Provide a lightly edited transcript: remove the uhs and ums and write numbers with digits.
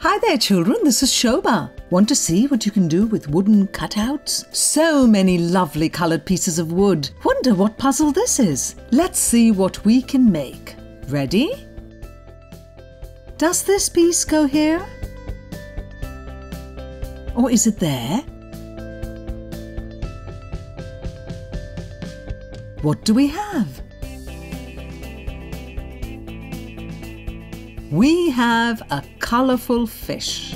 Hi there children, this is Shobha. Want to see what you can do with wooden cutouts? So many lovely coloured pieces of wood. Wonder what puzzle this is? Let's see what we can make. Ready? Does this piece go here? Or is it there? What do we have? We have a colourful fish.